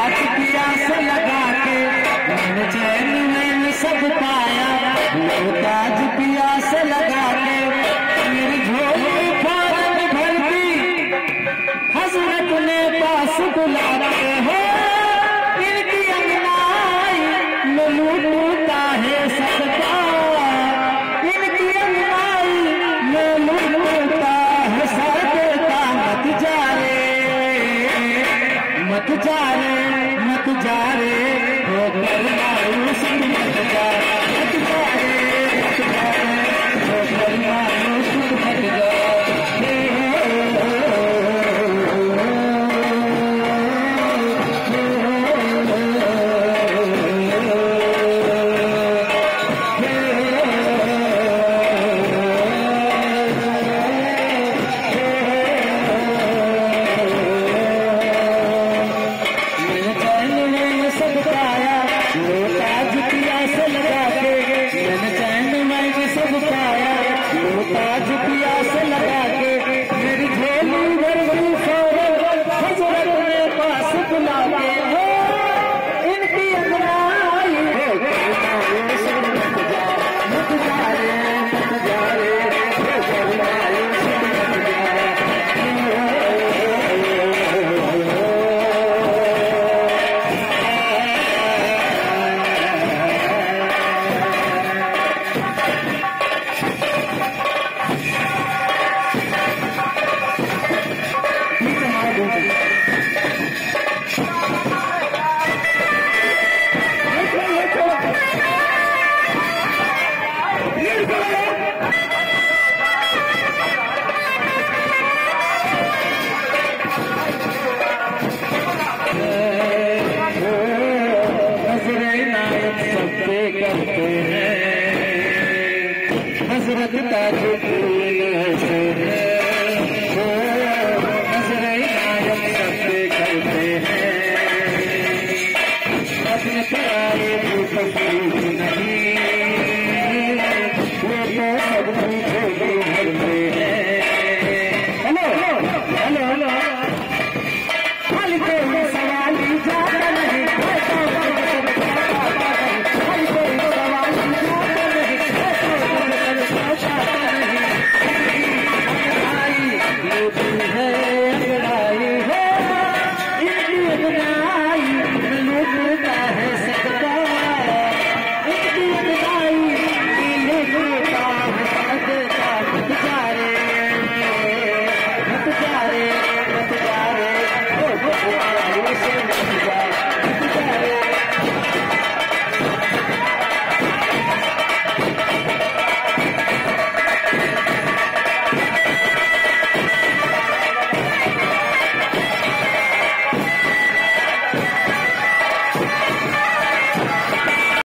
ताज प्यास लगा के मन चैन मैंने सब पाया, लो ताज प्यास लगा के मेरी झोली फौरन भर दी, हजरत ने पास बुलाते हो इनकी अंगनाई में लूटता है सदका, इनकी अंगनाई में लूटता है सदका। मत जा रे मत जा रे मत जा रे